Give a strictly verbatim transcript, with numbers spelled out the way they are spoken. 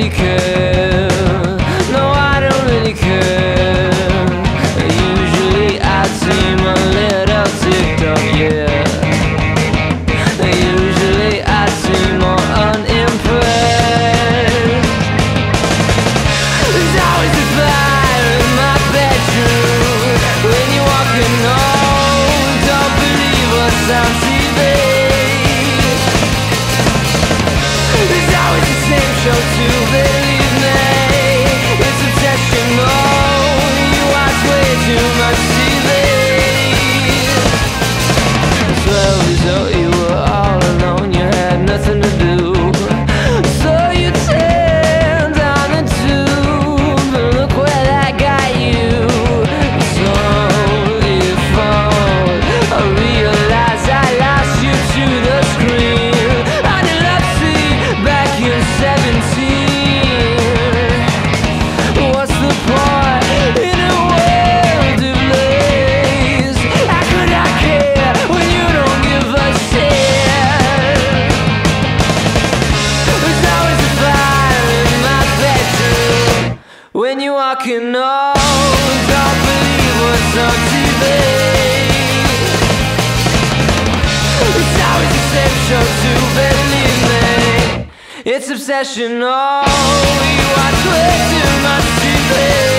really care. No, I don't really care. Usually I seem a little ticked up, yeah. Usually I seem more unimpressed. There's always a fire in my bedroom when you're walking home. Don't believe what's on T V. There's always the same show to believe me. It's obsessional. You watch way too much T V. Twelve years old, you were all alone. You had nothing to do, so you turned on the tube. And look where that got you. So your fault. I realized I lost you to the screen on your love seat back in seventeen. What's the point in a world of laze? How could I care when you don't give a shit? There's always a fire in my bedroom when you're walking home. Don't believe what's on T V. It's always the same show to believe me. It's obsessional. You watch way too much T V.